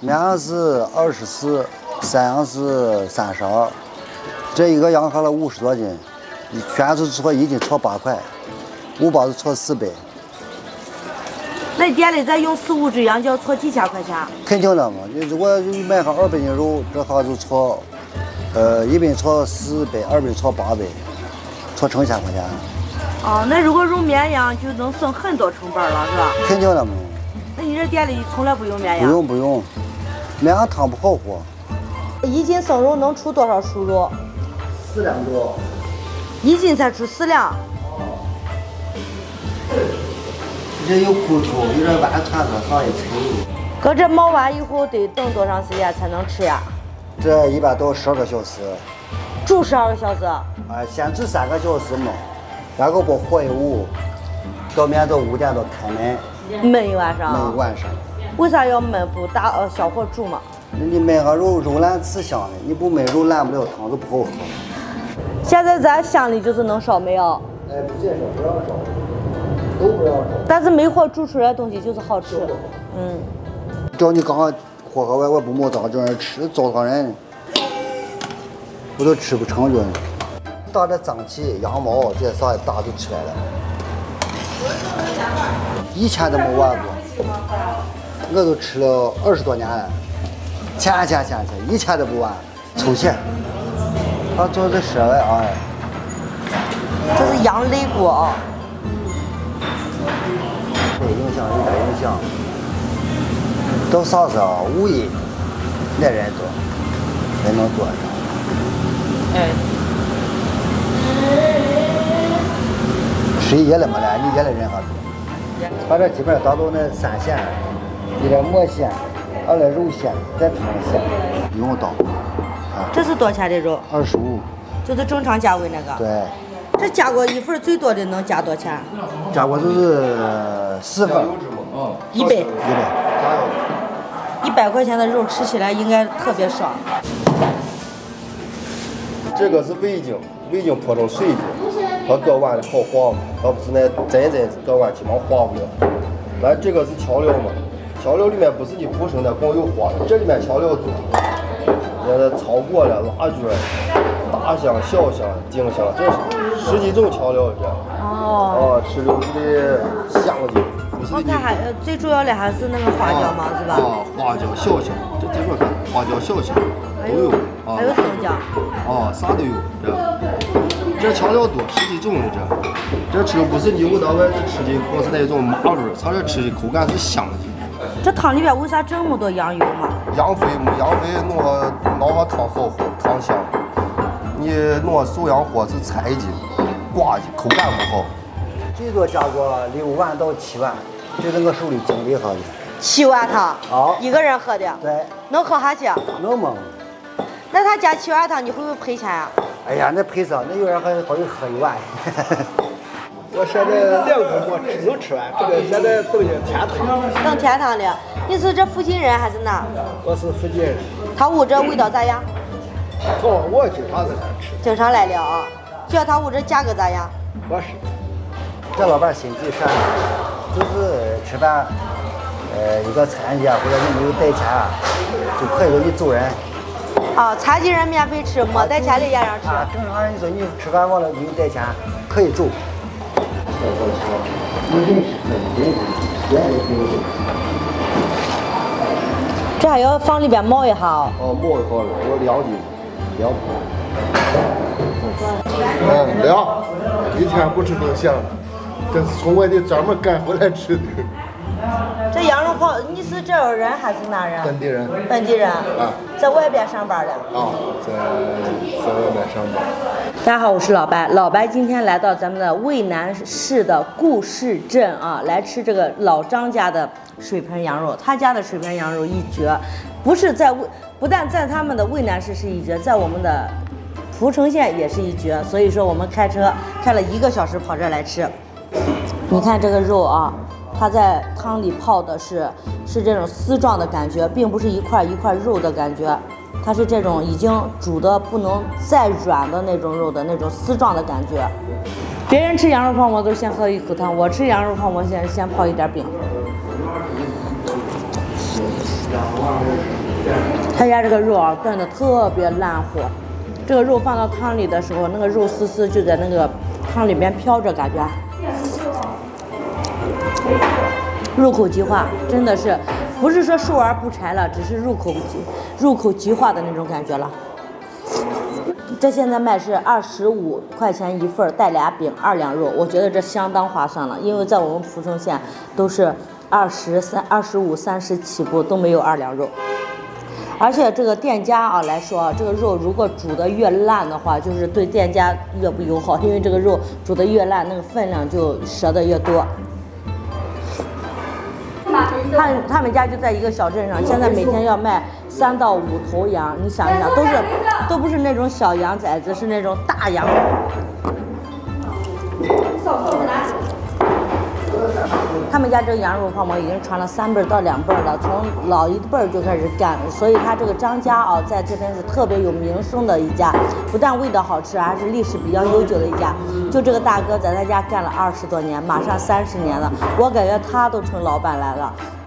面羊是24，山羊是32，这一个羊合了50多斤，全是搓1斤搓8块，5包是搓400。 那店里咱用4、5只羊就要搓几千块钱？ 肯定的嘛，你如果买上200斤肉，这哈就搓，一斤搓400，2斤搓800，搓成1000块钱。 哦，那如果用绵羊就能省很多成本了，是吧？ 肯定的嘛。 那你这店里从来不用绵羊？ 不用，绵羊汤不好喝。 1斤生肉能出多少熟肉 4两多。 1斤才出4两。 这有骨头，有点完串子，上一层。 搁这冒完以后得等多长时间才能吃呀？ 这一般都12个小时。 煮12个小时？ 先煮3个小时嘛，然后把火一捂，到明早5点多开门。 焖一晚上。 焖一晚上。 为啥要焖？不大小火煮嘛？ 你焖个肉烂吃香的，你不焖肉烂不了汤，就不好喝。 现在咱乡里就是能烧煤啊。 不接受，不让烧，都不让烧。 但是煤火煮出来的东西就是好吃。 叫你刚刚火和我不冒脏，叫人吃糟蹋人，我都吃不成就。打这脏气、羊毛这些啥一打就出来了。以前都没玩过，我都吃了20多年了，钱，以前都不玩，凑钱。他做这设备啊， 这是羊肋骨啊。 对，有点影响。到啥时候5亿，那人做，人能做。谁野了没了？你野了人还做。他这基本上达到那3线，一点馍线，2来肉线，再汤线，不用刀。 这是多少钱的肉 ？25。 就是正常价位那个。 对。 这加过1份最多的能加多少钱？ 加过就是4份。 100。 100 块钱的肉吃起来应该特别爽。 这个是味精泼成水的，它搁碗里好化嘛，它不是那真搁碗起码化不了。完这个是调料嘛，调料里面不是你不生的光有化的，这里面调料多，那草果了、辣椒、大香、小香、丁香，这是10几种调料这。吃溜的香气。 我看还最主要的还是那个花椒嘛，是吧？ 花椒、小香，这记住看，花椒、小香都有。 还有生姜。 啥都有。这调料多，10几种的这吃的不是你闻到外头吃的光是那种麻味儿，它这吃的口感是香的。 这汤里边为啥这么多羊油嘛？ 羊肥弄个熬个汤好喝，汤香。你弄瘦羊火是柴的、挂的，口感不好。 最多加过6碗到7碗，这是我手里经历下的。 7碗汤，一个人喝的。 对。 能喝下去？ 能吗？ 那他加7碗汤，你会不会赔钱呀？ 哎呀，那赔啥？那有人还好像喝1碗。 我现在2个馍只能吃完，这个现在等天汤。 等天汤的。你是这附近人还是哪？ 我是附近人。 他屋这味道咋样？ 好，我经常在这吃。 经常来了啊？觉得他屋这价格咋样？ 合适。 这老板心地善良，就是吃饭，一个餐具啊，或者你没有带钱啊，就可以说你走人。 残疾人免费吃，没带钱的也让吃。 正常人你说你吃饭忘了没有带钱，可以走。 这还要放里边冒一下啊？ 冒一下了，我2斤，2盘。 凉，一天不吃能香。这是从外地专门赶回来吃的。 这羊肉泡，你是这儿人还是哪人？ 本地人。 本地人。在外边上班的。 在外面上班。 大家好，我是老白。老白今天来到咱们的渭南市的固市镇啊，来吃这个老张家的水盆羊肉。他家的水盆羊肉一绝，不但在他们的渭南市是一绝，在我们的蒲城县也是一绝。所以说我们开车开了1个小时跑这儿来吃。你看这个肉啊，它在汤里泡的是这种丝状的感觉，并不是一块一块肉的感觉，它是这种已经煮的不能再软的那种肉的那种丝状的感觉。别人吃羊肉泡馍都先喝一口汤，我吃羊肉泡馍先泡一点饼。 他家这个肉啊炖的特别烂火，这个肉放到汤里的时候，那个肉丝丝就在那个汤里面飘着，感觉入口即化，真的是不是说瘦而不柴了，只是入口即化的那种感觉了。这现在卖是25块钱一份，带俩饼2两肉，我觉得这相当划算了，因为在我们蒲城县都是25、30起步，都没有2两肉。而且这个店家啊来说，这个肉如果煮得越烂的话，就是对店家越不友好，因为这个肉煮得越烂，那个分量就折得越多。他们家就在一个小镇上，现在每天要卖3到5头羊，你想一想，都不是那种小羊崽子，是那种大羊。他们家这个羊肉泡馍已经传了3辈到2辈了，从老一辈就开始干，所以他这个张家啊，在这边是特别有名声的一家，不但味道好吃，还是历史比较悠久的一家。就这个大哥在他家干了20多年，马上30年了，我感觉他都成老板来了。